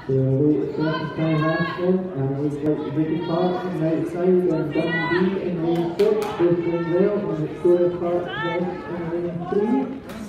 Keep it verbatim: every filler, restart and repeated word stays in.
So away at second time after, and it was like Ricky Park on the outside and Dundee in lane six, both doing well, and Victoria Park west in lane three.